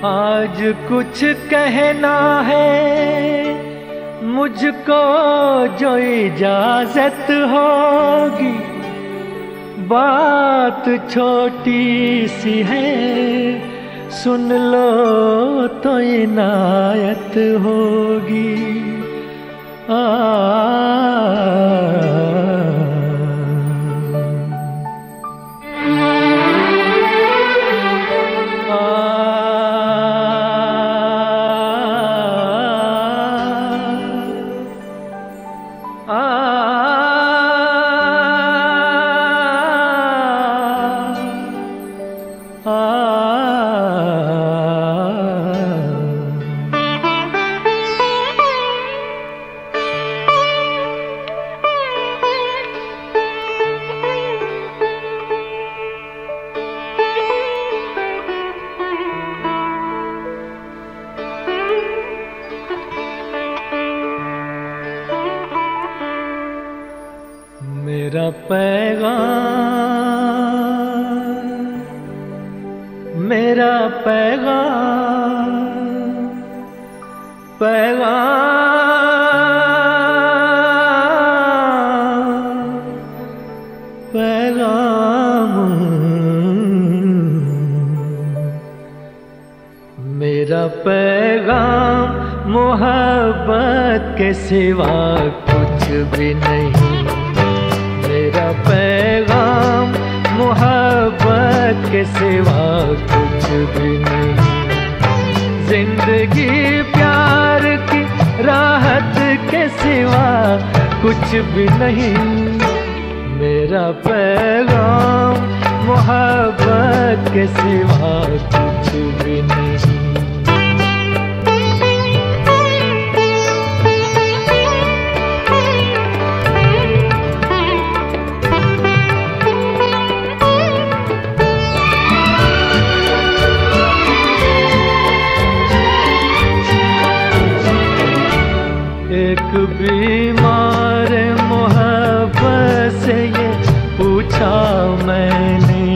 आज कुछ कहना है मुझको जो इजाजत होगी, बात छोटी सी है सुन लो तो इनायत होगी। मेरा पैगाम, मेरा पैगाम, पैगाम, मेरा पैगाम मोहब्बत के सिवा कुछ भी नहीं। मेरा पैगाम मोहब्बत के सिवा कुछ भी नहीं। जिंदगी प्यार की राहत के सिवा कुछ भी नहीं। मेरा पैगाम मोहब्बत के सिवा कुछ भी नहीं। एक बीमार मोहब्बत से ये पूछा मैंने,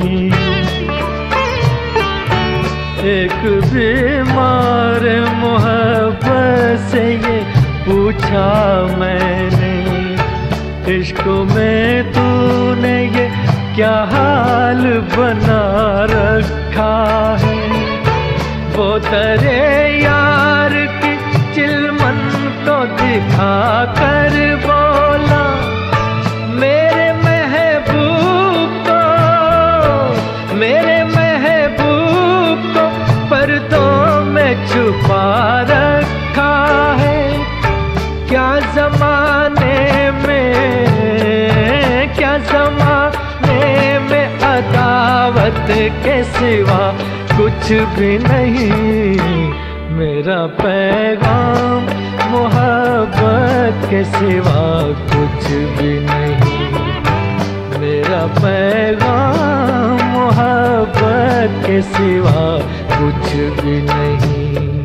एक बीमार मोहब्बत से ये पूछा मैंने, इश्क में तूने ये क्या हाल बना रखा है। वो तेरे यार की चिलमन तो दिखा कर बोला, मेरे महबूब को, मेरे महबूब को पर्दों में छुपा रखा है। क्या ज़माने में, क्या ज़माने में अदावत के सिवा कुछ भी नहीं। मेरा पैगाम मोहब्बत के सिवा कुछ भी नहीं। मेरा पैगाम मोहब्बत के सिवा कुछ भी नहीं।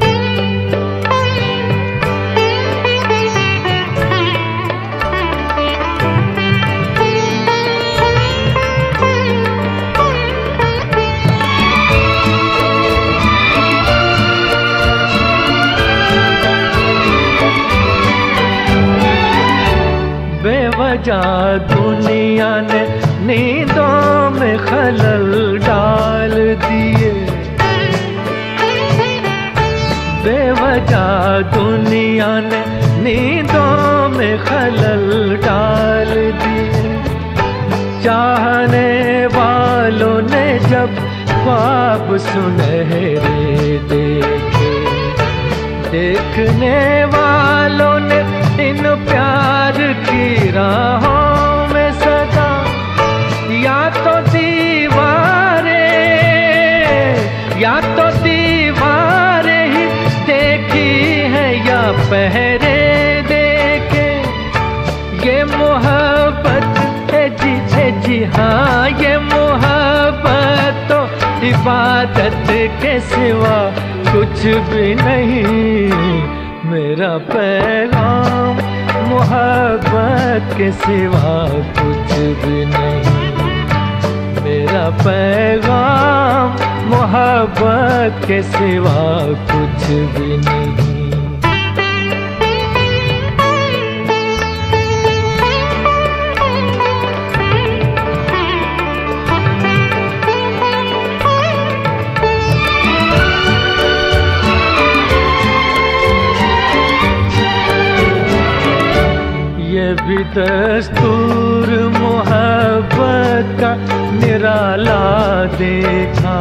बेवजह दुनिया ने नींदों में खलल डाल दिए, बेवजह दुनिया ने नींदों में खलल डाल दिए। चाहने वालों ने जब ख्वाब सुनहरे देखे, देखने वालों ने इन प्यार की राहों में सदा या तो दीवारें, या तो दीवारें ही देखी है या पहरे देखे। ये मोहब्बत है जी हाँ, ये मोहब्बत तो इबादत के सिवा कुछ भी नहीं। मेरा पैगाम मोहब्बत के सिवा कुछ भी नहीं। मेरा पैगाम मोहब्बत के सिवा कुछ भी नहीं। ये भी दस्तूर मोहब्बत का निराला देखा,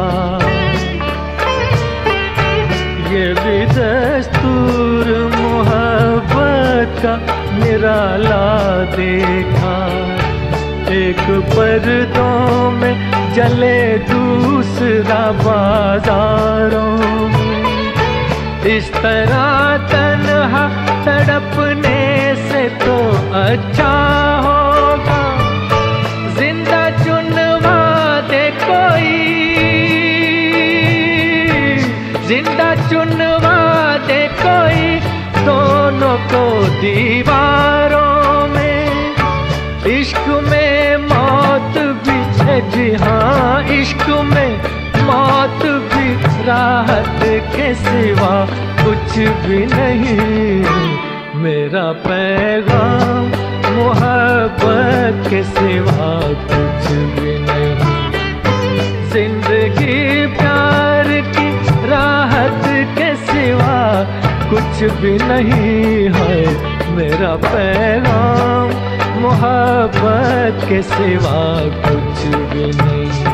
ये भी दस्तूर मोहब्बत का निराला देखा। एक पर्दों में जले दूसरा बाजारों में, इस तरह तन्हा तड़पने से तो अच्छा होगा जिंदा चुनवा दे कोई, जिंदा चुनवा दे कोई दोनों को दीवारों में। इश्क में मौत भी है जी हाँ, इश्क में मौत भी राहत के सिवा कुछ भी नहीं। मेरा पैगाम मोहब्बत के सिवा कुछ भी नहीं। जिंदगी प्यार की राहत के सिवा कुछ भी नहीं है। मेरा पैगाम मोहब्बत के सिवा कुछ भी नहीं।